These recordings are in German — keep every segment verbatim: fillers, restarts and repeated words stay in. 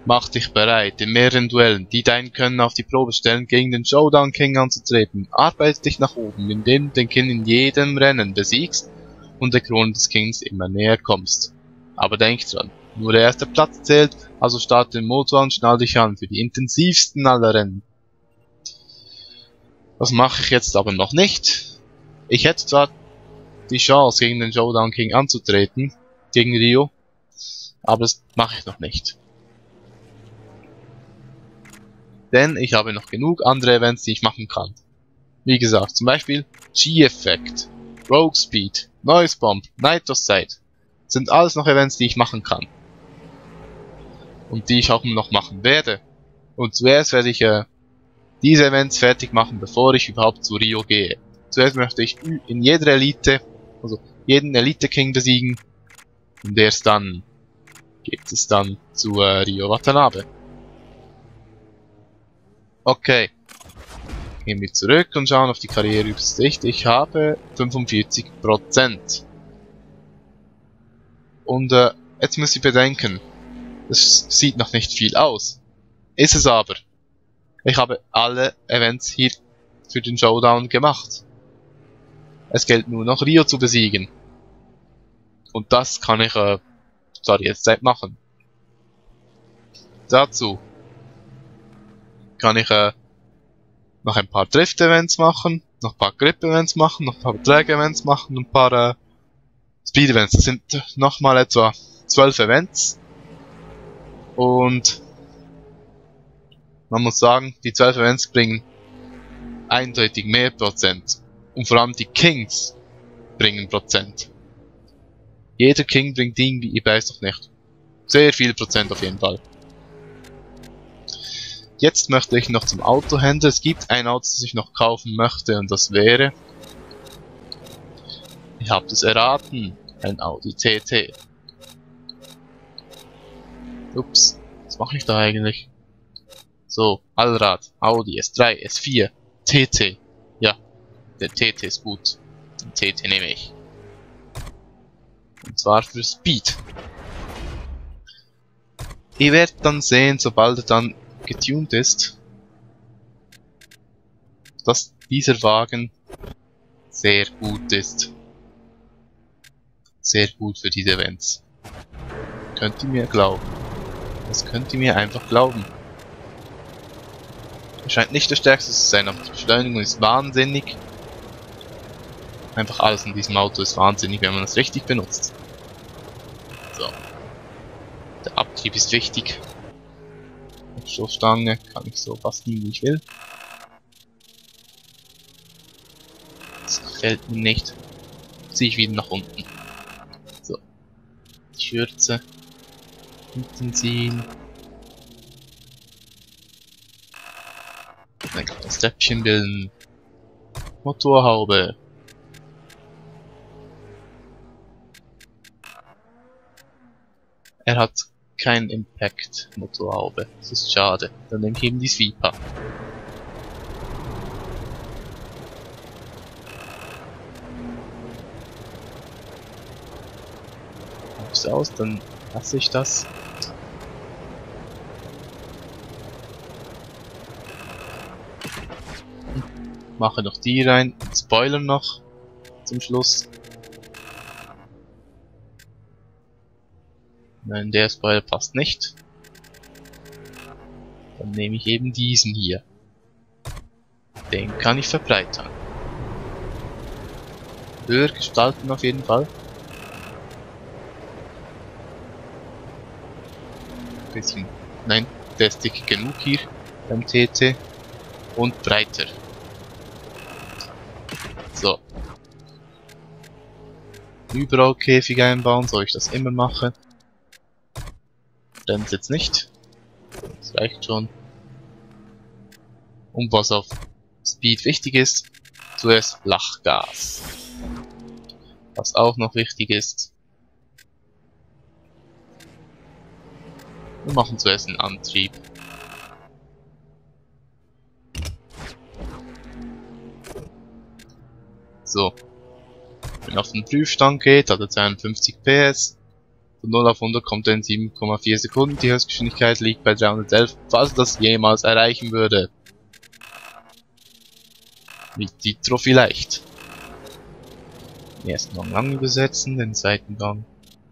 Mach dich bereit, in mehreren Duellen, die deinen Können auf die Probe stellen, gegen den Showdown King anzutreten. Arbeite dich nach oben, indem du den King in jedem Rennen besiegst und der Krone des Kings immer näher kommst. Aber denk dran, nur der erste Platz zählt, also starte den Motor und schnall dich an für die intensivsten aller Rennen. Das mache ich jetzt aber noch nicht. Ich hätte zwar die Chance, gegen den Showdown King anzutreten, gegen Rio, aber das mache ich noch nicht. Denn ich habe noch genug andere Events, die ich machen kann. Wie gesagt, zum Beispiel G-Effekt, Rogue Speed, Noise Bomb, Nitro Sight. Sind alles noch Events, die ich machen kann. Und die ich auch noch machen werde. Und zuerst werde ich äh, diese Events fertig machen, bevor ich überhaupt zu Rio gehe. Zuerst möchte ich in jeder Elite, also jeden Elite King besiegen. Und erst dann geht es dann zu äh, Rio Watanabe. Okay. Gehen wir zurück und schauen auf die Karriereübersicht. Ich habe fünfundvierzig Prozent. Und äh, jetzt muss ich bedenken, das sieht noch nicht viel aus. Ist es aber. Ich habe alle Events hier für den Showdown gemacht. Es gilt nur noch Rio zu besiegen. Und das kann ich äh, zwar jetzt Zeit machen. Dazu kann ich äh, noch ein paar Drift-Events machen, noch ein paar Grip-Events machen, noch ein paar Drag-Events machen und ein paar äh, Speed-Events. Das sind nochmal etwa zwölf Events. Und man muss sagen, die zwölf Events bringen eindeutig mehr Prozent. Und vor allem die Kings bringen Prozent. Jeder King bringt irgendwie, ich weiß doch nicht, sehr viel Prozent auf jeden Fall. Jetzt möchte ich noch zum Autohändler. Es gibt ein Auto, das ich noch kaufen möchte, und das wäre, ich habe es erraten, ein Audi T T. Ups, was mache ich da eigentlich? So, Allrad, Audi S drei, S vier, T T. Ja, der T T ist gut. Den T T nehme ich. Und zwar für Speed. Ihr werdet dann sehen, sobald er dann getuned ist, dass dieser Wagen sehr gut ist. Sehr gut für diese Events. Könnt ihr mir glauben. Das könnt ihr mir einfach glauben. Er scheint nicht der stärkste zu sein, aber die Beschleunigung ist wahnsinnig. Einfach alles in diesem Auto ist wahnsinnig, wenn man es richtig benutzt. So. Der Abtrieb ist wichtig. Stoßstange kann ich so basteln, wie ich will. Das gefällt mir nicht. Ziehe ich wieder nach unten. So. Die Schürze. Hinten ziehen. Dann kann ich das Treppchen bilden. Motorhaube. Er hat kein Impact Motorhaube. Das ist schade. Dann nehme ich eben die Sweeper. Mach's aus, dann lasse ich das. Mache noch die rein. Spoiler noch zum Schluss. Nein, der Spoiler passt nicht. Dann nehme ich eben diesen hier. Den kann ich verbreitern. Höher gestalten auf jeden Fall. Bisschen, nein, der ist dick genug hier beim T T. Und breiter. So. Überall Käfig einbauen, so ich das immer mache. Brennt jetzt nicht. Das reicht schon. Und was auf Speed wichtig ist, zuerst Lachgas. Was auch noch wichtig ist, wir machen zuerst einen Antrieb. So. Wenn auf den Prüfstand geht, hat er zweiundfünfzig P S. Von null auf hundert kommt er in sieben Komma vier Sekunden. Die Höchstgeschwindigkeit liegt bei dreihundertelf, falls das jemals erreichen würde. Mit Nitro vielleicht. Den ersten Gang lang übersetzen, den zweiten Gang.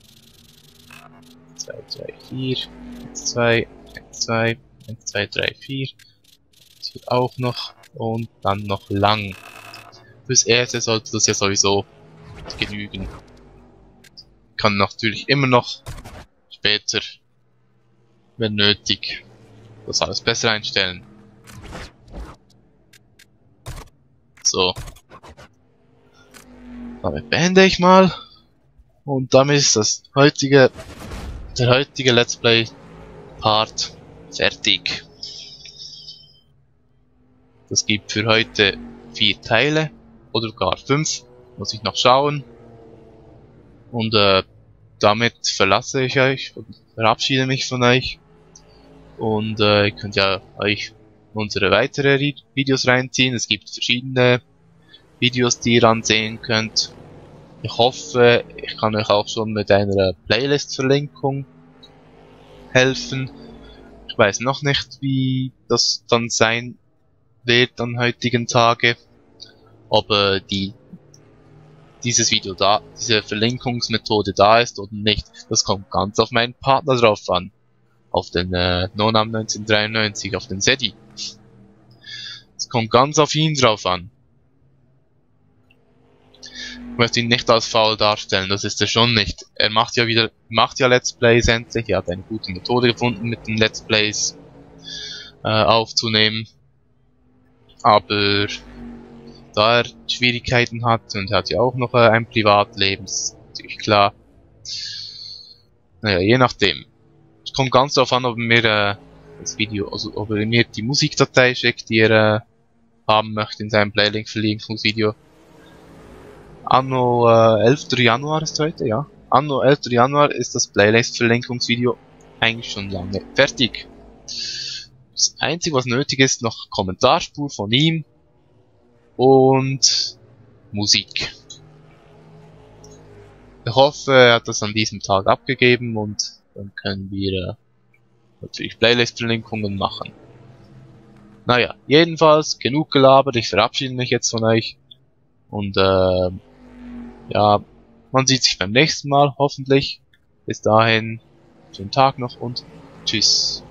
zwei, drei, vier, eins, zwei, eins, zwei, eins, zwei, drei, vier. Das hier auch noch. Und dann noch lang. Fürs erste sollte das ja sowieso genügen. Kann natürlich immer noch später, wenn nötig, das alles besser einstellen. So. Damit beende ich mal. Und damit ist das heutige, der heutige Let's Play Part fertig. Das gibt für heute vier Teile. Oder gar fünf. Muss ich noch schauen. Und äh, damit verlasse ich euch und verabschiede mich von euch. Und äh, ihr könnt ja euch unsere weitere Videos reinziehen. Es gibt verschiedene Videos, die ihr ansehen könnt. Ich hoffe, ich kann euch auch schon mit einer Playlist-Verlinkung helfen. Ich weiß noch nicht, wie das dann sein wird an heutigen Tage. Ob äh, die dieses Video da, diese Verlinkungsmethode da ist oder nicht. Das kommt ganz auf meinen Partner drauf an. Auf den äh, Nonam neunzehnhundertdreiundneunzig, auf den Sedi. Es kommt ganz auf ihn drauf an. Ich möchte ihn nicht als faul darstellen, das ist er schon nicht. Er macht ja wieder, macht ja Let's Plays endlich. Er hat eine gute Methode gefunden, mit den Let's Plays äh, aufzunehmen. Aber da er Schwierigkeiten hat und er hat ja auch noch äh, ein Privatleben, ist natürlich klar. Naja, je nachdem. Es kommt ganz darauf an, ob er mir äh, das Video, also ob er mir die Musikdatei schickt, die er äh, haben möchte in seinem Playlink-Verlinkungsvideo. Anno äh, elfter Januar ist heute, ja. Anno elfter Januar ist das Playlist-Verlinkungsvideo eigentlich schon lange fertig. Das Einzige, was nötig ist, noch Kommentarspur von ihm und Musik. Ich hoffe, er hat das an diesem Tag abgegeben und dann können wir äh, natürlich Playlist-Verlinkungen machen. Naja, jedenfalls genug gelabert, ich verabschiede mich jetzt von euch und äh, ja, man sieht sich beim nächsten Mal, hoffentlich. Bis dahin, schönen Tag noch und tschüss.